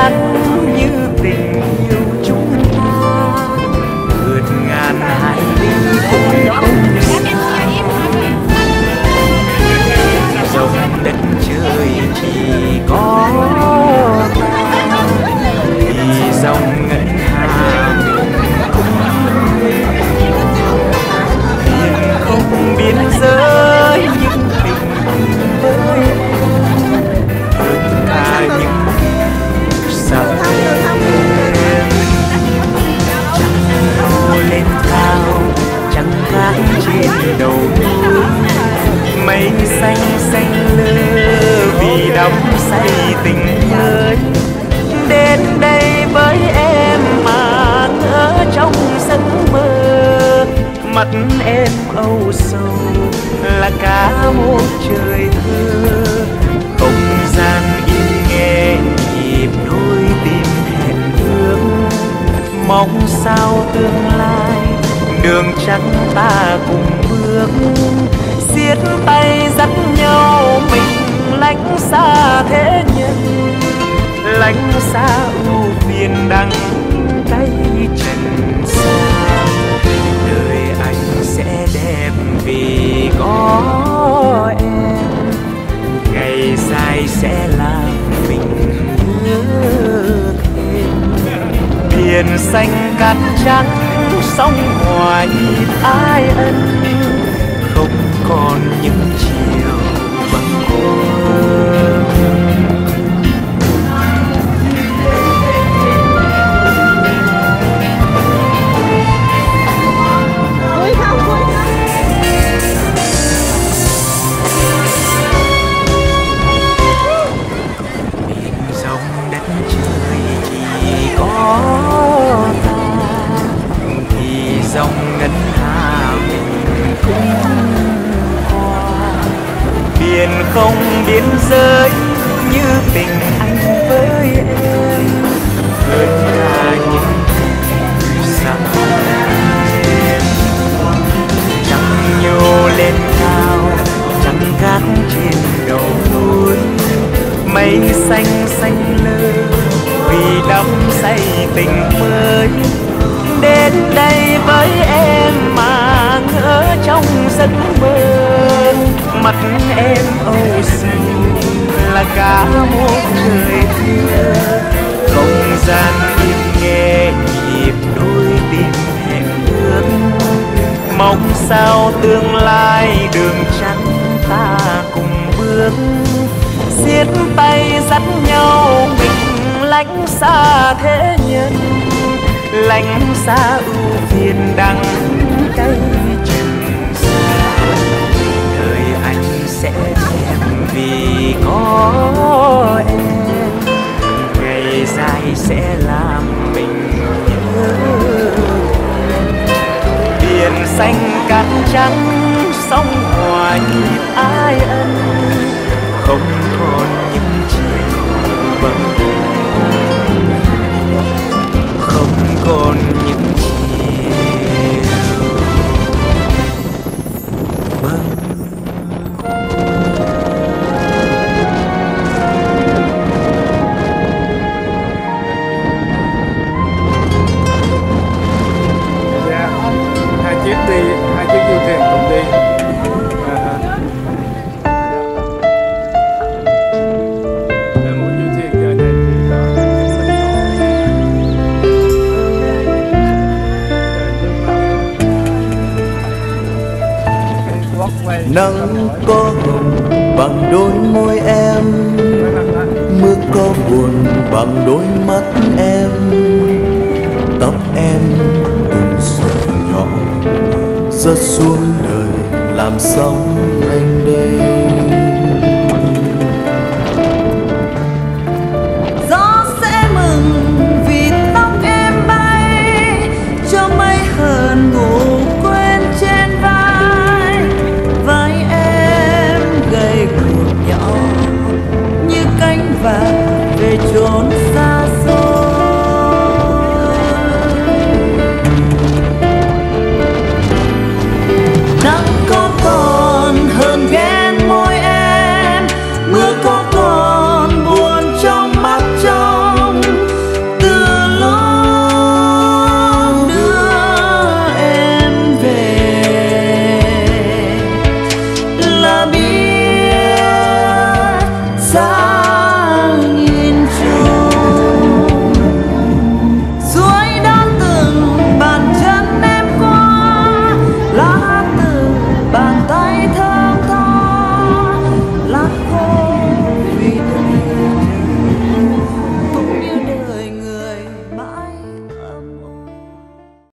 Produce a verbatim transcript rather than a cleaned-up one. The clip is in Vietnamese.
ngắn như tình yêu chúng ta, vượt ngàn hải lý cũng không xa. Dòng đất trời chỉ có ta, thì dòng ngân hà biển không biên giới những tình với vượt cả những sao trăng lên cao, trăng gác trên đầu núi, mây xanh xanh lơ vì đắm say tình mới. Đến đây với em mà ngỡ trong giấc mơ, mắt em âu sầu là cả một trời thơ. Không gian im nghe nhịp đôi tim hẹn ước, mong sao tương lai đường trắng ta cùng bước. Siết tay dắt nhau mình lánh xa thế nhân, lánh xa ưu phiền đắng tay trần xa. Đời anh sẽ đẹp vì có em, ngày dài sẽ làm mình nhớ thêm. Biển xanh cát trắng sóng hòa nhịp ai ân, không còn những chiều vắng khuâng. Biển dòng đất trời chỉ có ta, thì dòng ngân hà mình cũng qua. Biển không biên giới như tình anh với em, vượt cả những xa em. Trăng nhô lên cao, trăng gác trên đầu núi, mây xanh xanh lơ vì đắm say tình mới. Đến đây với em mà ngỡ trong giấc mơ, mắt em âu sầu là cả một trời thơ. Không gian im nghe nhịp đôi tim hẹn ước, mong sao tương lai đường trắng ta cùng bước. Siết tay dắt nhau mình lánh xa thế nhân, lánh xa ưu phiền đắng cay trần xa. Đời anh sẽ đẹp vì có em, ngày dài sẽ làm mình nhớ. Biển xanh cát trắng sóng hòa nhịp ai ân, không còn những chiều vắng, không còn những chiều vắng. Dạ, hai chiếc đi, hai chiếc du thuyền cùng đi. Nắng có hồng bằng đôi môi em, mưa có buồn bằng đôi mắt em. Tóc em từng giọt nhỏ rớt xuống đời làm sóng lênh đênh. Gió sẽ mừng vì tóc em bay, cho mây hờn ngủ quên trên vai. Vai em gầy guộc nhỏ như cánh vàng về chốn xa